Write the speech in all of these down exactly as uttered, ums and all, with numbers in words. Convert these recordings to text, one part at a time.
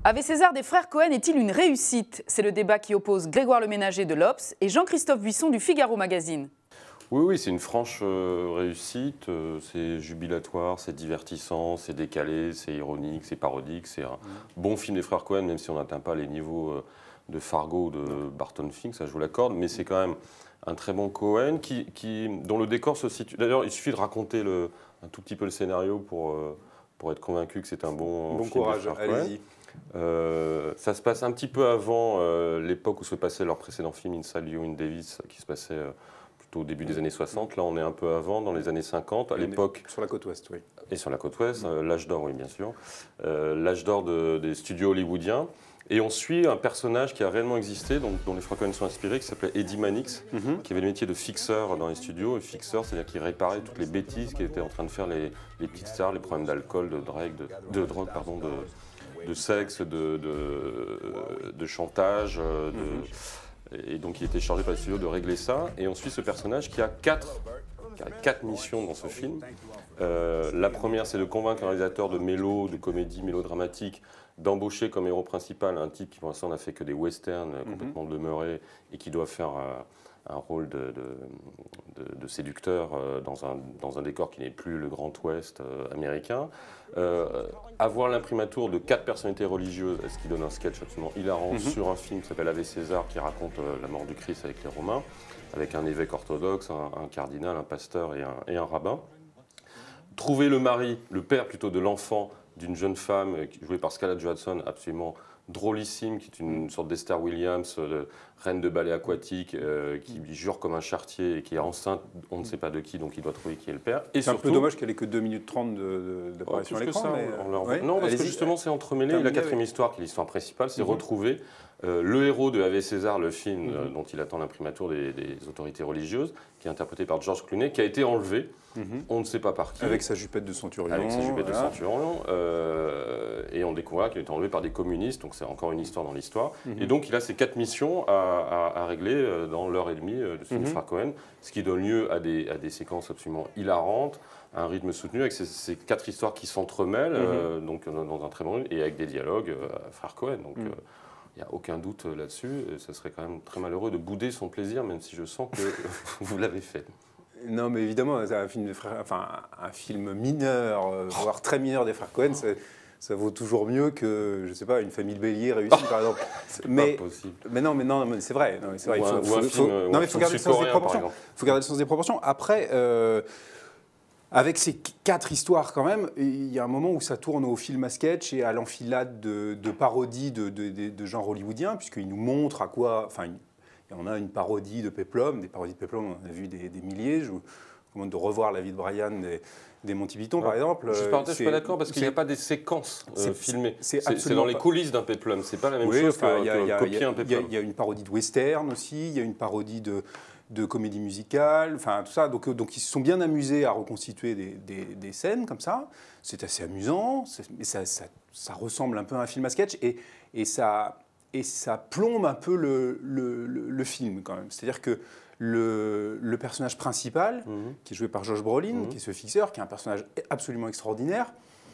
Ave César des frères Cohen est-il une réussite? C'est le débat qui oppose Grégoire Leménager de l'Obs et Jean-Christophe Buisson du Figaro Magazine. Oui, oui, c'est une franche euh, réussite, euh, c'est jubilatoire, c'est divertissant, c'est décalé, c'est ironique, c'est parodique, c'est un mmh. bon film des frères Cohen, même si on n'atteint pas les niveaux euh, de Fargo ou de Barton Fink, ça je vous l'accorde, mais c'est quand même un très bon Cohen qui, qui, dont le décor se situe... D'ailleurs, il suffit de raconter le, un tout petit peu le scénario pour, euh, pour être convaincu que c'est un bon, bon film courage, des frères Cohen. allez-y. Euh, ça se passe un petit peu avant euh, l'époque où se passait leur précédent film Inside Llewyn Davis, qui se passait euh, plutôt au début des années soixante. Là, on est un peu avant, dans les années cinquante. À l'époque, sur la côte ouest, oui. Et sur la côte ouest, euh, l'âge d'or, oui, bien sûr. Euh, l'âge d'or de, des studios hollywoodiens. Et on suit un personnage qui a réellement existé, donc, dont les frères Cohen sont inspirés, qui s'appelait Eddie Mannix, mm-hmm. qui avait le métier de fixeur dans les studios. Et fixeur, c'est-à-dire qu'il réparait toutes les bêtises qu'étaient en train de faire les, les petites stars, les problèmes d'alcool, de drogue, de, de drogue, pardon, de, de sexe, de, de, de chantage. De, mm-hmm. Et donc il était chargé par les studios de régler ça. Et on suit ce personnage qui a quatre, qui a quatre missions dans ce film. Euh, la première, c'est de convaincre un réalisateur de mélo, de comédie mélodramatique, d'embaucher comme héros principal un type qui pour l'instant n'a fait que des westerns mm-hmm. complètement demeurés et qui doit faire euh, un rôle de, de, de, de séducteur euh, dans, un, dans un décor qui n'est plus le Grand Ouest euh, américain. Euh, avoir l'imprimatur de quatre personnalités religieuses, ce qui donne un sketch absolument hilarant mm-hmm. sur un film qui s'appelle Ave César, qui raconte euh, la mort du Christ avec les Romains, avec un évêque orthodoxe, un, un cardinal, un pasteur et un, et un rabbin. Trouver le mari, le père plutôt de l'enfant, d'une jeune femme jouée par Scarlett Johansson, absolument drôlissime, qui est une sorte d'Esther Williams, euh, reine de ballet aquatique, euh, qui jure comme un charretier et qui est enceinte, on ne sait pas de qui, donc il doit trouver qui est le père. C'est un peu dommage qu'elle ait que deux minutes trente d'apparition oh, à l'écran. Mais... Leur... Ouais, non, parce que justement c'est entremêlé. Et la quatrième avec... histoire, qui est l'histoire principale, c'est mm-hmm. retrouver euh, le héros de Ave César, le film mm-hmm. euh, dont il attend l'imprimatur des, des autorités religieuses, qui est interprété par George Clooney, qui a été enlevé. Mm-hmm. On ne sait pas par qui. Avec sa jupette de centurion. Avec sa jupette voilà. de centurion. Euh, et on découvre qu'il a été enlevé par des communistes, donc c'est encore une histoire dans l'histoire. Mm-hmm. Et donc il a ces quatre missions à, à, à régler dans l'heure et demie de ce mm-hmm. frère Cohen, ce qui donne lieu à des, à des séquences absolument hilarantes, à un rythme soutenu, avec ces, ces quatre histoires qui s'entremêlent, mm-hmm. euh, donc dans un très bon rythme, et avec des dialogues euh, à frère Cohen. Donc, mm-hmm. euh, il n'y a aucun doute là-dessus. Ce serait quand même très malheureux de bouder son plaisir, même si je sens que vous l'avez fait. Non, mais évidemment, c'est un film, de frère, enfin, un film mineur, euh, voire très mineur des frères Cohen, ça vaut toujours mieux que, je ne sais pas, Une famille de béliers réussie, par exemple. C'est mais, pas possible. Mais non, mais non, mais c'est vrai. Non, c'est vrai. Ou il faut, un, faut, ou un faut, film, faut, non, mais il faut garder le sens des proportions. Il faut garder le sens des proportions. Après, euh, avec ces quatre histoires, quand même, il y a un moment où ça tourne au film à sketch et à l'enfilade de, de parodies de, de, de, de genre hollywoodien, puisqu'il nous montre à quoi. Enfin, on a une parodie de Péplum, des parodies de Péplum, on en a vu des, des milliers. Je vous recommande de revoir La vie de Brian des, des Monty Python, ouais. par exemple. Je ne suis pas d'accord parce qu'il n'y a pas des séquences euh, filmées. C'est dans les coulisses d'un Péplum, c'est pas la même oui, chose enfin, que, y a, que y a, copier y a, un Péplum. Il y, y a une parodie de western aussi, il y a une parodie de, de comédie musicale, enfin tout ça. Donc, donc ils se sont bien amusés à reconstituer des, des, des scènes comme ça. C'est assez amusant, mais ça, ça, ça ressemble un peu à un film à sketch et, et, ça, et ça plombe un peu le, le, le, le film quand même. C'est-à-dire que Le, le personnage principal, mmh. qui est joué par Josh Brolin, mmh. qui est ce fixeur, qui est un personnage absolument extraordinaire,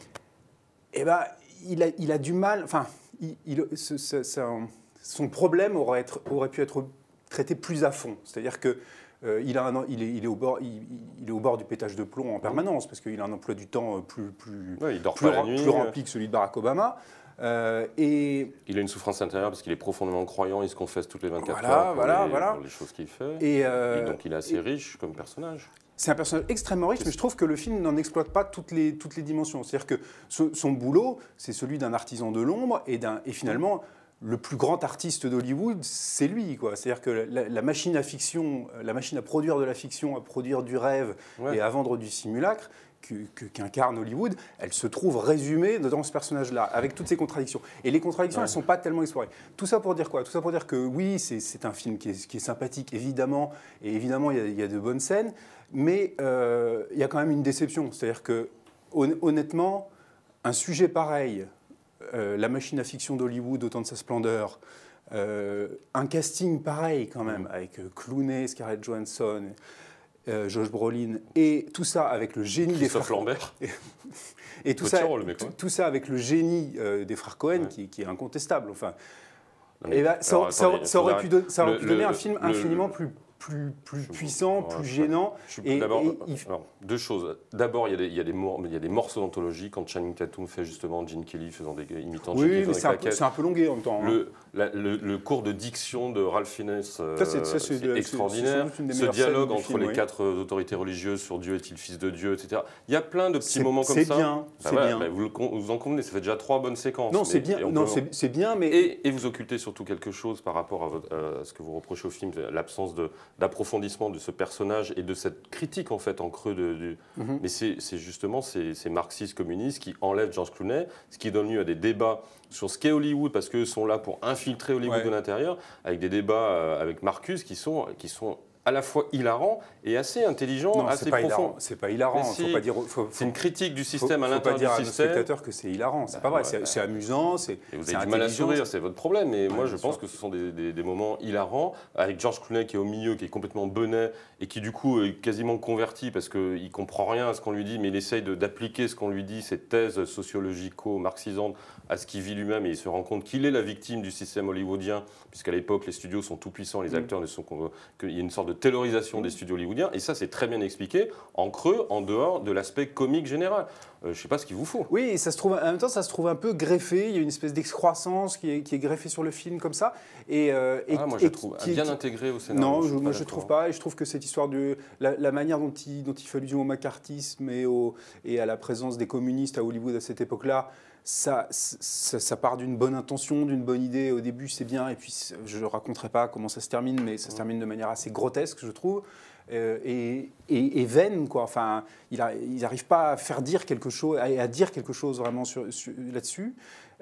eh ben, il, a, il a du mal... Enfin, il, il, ce, ce, ce, son problème aurait, être, aurait pu être traité plus à fond. C'est-à-dire qu'il euh, il il est, il est, au bord, il, il est au bord du pétage de plomb en permanence, parce qu'il a un emploi du temps plus, plus, ouais, il dort plus, pas la nuit, plus rempli que celui de Barack Obama. Euh, et il a une souffrance intérieure parce qu'il est profondément croyant, il se confesse toutes les vingt-quatre voilà, heures pour, voilà, les, voilà. pour les choses qu'il fait. Et, euh, et donc il est assez et, riche comme personnage. C'est un personnage extrêmement riche, mais je trouve que le film n'en exploite pas toutes les, toutes les dimensions. C'est-à-dire que son, son boulot, c'est celui d'un artisan de l'ombre et, et finalement, le plus grand artiste d'Hollywood, c'est lui, quoi. C'est-à-dire que la, la machine à fiction, la machine à produire de la fiction, à produire du rêve ouais. et à vendre du simulacre, qu'incarne Hollywood, elle se trouve résumée dans ce personnage-là, avec toutes ces contradictions. Et les contradictions, ouais. elles ne sont pas tellement explorées. Tout ça pour dire quoi? Tout ça pour dire que oui, c'est un film qui est, qui est sympathique, évidemment, et évidemment, il y a, il y a de bonnes scènes, mais euh, il y a quand même une déception. C'est-à-dire que, honnêtement, un sujet pareil, euh, la machine à fiction d'Hollywood, au temps de sa splendeur, euh, un casting pareil quand même, avec Clooney, Scarlett Johansson, euh, Josh Brolin, et tout ça avec le génie des frères Lambert. Et, et tout, ça, rôle, mec, tout, ouais. tout ça avec le génie euh, des frères Cohen, ouais. qui, qui est incontestable. Enfin, non, mais, et bah, ça, alors, ça, attendez, ça aurait pu, don, ça aurait le, pu donner le, un film le, infiniment le, plus, plus, plus puissant, je, plus je, gênant. D'abord, deux choses. D'abord, il y, y, y a des morceaux d'anthologie quand Channing Tatum fait justement Gene Kelly faisant des imitant oui, Gene mais c'est un, un peu longué en même temps. Hein. Le, la, le, le cours de diction de Ralph Fiennes, euh, c'est extraordinaire. C est, c est Ce dialogue entre film, les oui. quatre autorités religieuses sur Dieu est-il fils de Dieu, et cetera. Il y a plein de petits moments comme ça. Bien, bah c'est ouais, bien. Bah vous, vous en convenez, ça fait déjà trois bonnes séquences. Non, c'est bien. Non, c'est bien, mais et, et vous occultez surtout quelque chose par rapport à, votre, à ce que vous reprochez au film, l'absence d'approfondissement de, de ce personnage et de cette critique en fait en creux de. de mm-hmm. Mais c'est justement ces, ces marxistes communistes qui enlèvent George Clooney, ce qui donne lieu à des débats sur ce qu'est Hollywood, parce qu'eux sont là pour infiltrer Hollywood ouais. de l'intérieur, avec des débats euh, avec Marcus qui sont, qui sont à la fois hilarants et assez intelligents, non, assez profonds. C'est pas hilarant. Si, faut pas dire. C'est une critique du système faut, à l'intérieur du système. Faut pas dire à nos spectateurs que c'est hilarant. C'est bah, pas vrai. Ouais, c'est amusant. C'est. Vous avez du mal à sourire, c'est votre problème. Mais ouais, moi, je pense sûr. que ce sont des, des, des moments hilarants avec George Clooney qui est au milieu, qui est complètement benet et qui du coup est quasiment converti parce qu'il comprend rien à ce qu'on lui dit, mais il essaye d'appliquer ce qu'on lui dit, cette thèse sociologico-marxisante à ce qu'il vit lui-même, et il se rend compte qu'il est la victime du système hollywoodien, puisqu'à l'époque les studios sont tout puissants, les acteurs ne sont qu'il y a une sorte de taylorisation des studios hollywoodiens, et ça c'est très bien expliqué en creux, en dehors de l'aspect comique général. Euh, je ne sais pas ce qu'il vous faut. Oui, et ça se trouve, en même temps ça se trouve un peu greffé, il y a une espèce d'excroissance qui est, qui est greffée sur le film comme ça. Et, euh, et, ah, moi je et, trouve qui, bien qui, intégré au scénario. Non, je, moi je ne trouve pas, et je trouve que cette histoire de la, la manière dont il, dont il fait allusion au macartisme et, au, et à la présence des communistes à Hollywood à cette époque-là, Ça, ça, ça part d'une bonne intention, d'une bonne idée. Au début, c'est bien. Et puis, je ne raconterai pas comment ça se termine, mais ça se termine de manière assez grotesque, je trouve. Euh, et, et, et vaine, quoi. Enfin, ils n'arrivent pas à faire dire quelque chose, à, à dire quelque chose vraiment sur, sur, là-dessus.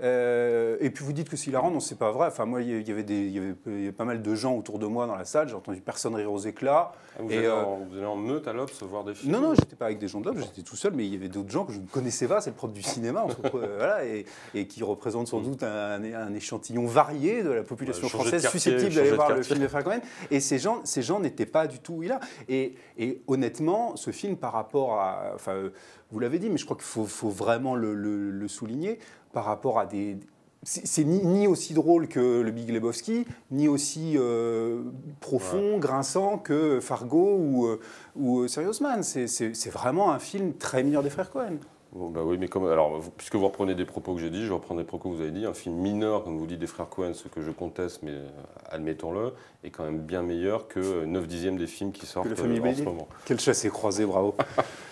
Euh, et puis vous dites que c'est hilarant, non, c'est pas vrai. Enfin, moi, il y avait des, il y avait, il y avait pas mal de gens autour de moi dans la salle. J'ai entendu personne rire aux éclats. Ah, vous, et allez euh, en, vous allez en meute à l'Obs voir des films? Non, non, j'étais pas avec des gens de l'Obs, j'étais tout seul, mais il y avait d'autres gens que je ne connaissais pas. C'est le propre du cinéma, entre, euh, voilà, et, et qui représente sans doute un, un échantillon varié de la population ouais, française quartier, susceptible d'aller voir le film de Frères Cohen. Et ces gens, ces gens n'étaient pas du tout là. Et, et honnêtement, ce film, par rapport à, enfin, vous l'avez dit, mais je crois qu'il faut, faut vraiment le, le, le souligner, par rapport à des c'est ni, ni aussi drôle que le Big Lebowski, ni aussi euh, profond, ouais. grinçant que Fargo ou, ou Serious Man. C'est vraiment un film très mineur des frères Cohen. Bon, bah oui, mais comme, alors, vous, puisque vous reprenez des propos que j'ai dit, je reprends des propos que vous avez dit. Un film mineur, comme vous dites, des frères Cohen, ce que je conteste, mais euh, admettons-le, est quand même bien meilleur que neuf dixièmes des films qui sortent que la famille euh, en ce moment. Quel chassé croisé, bravo.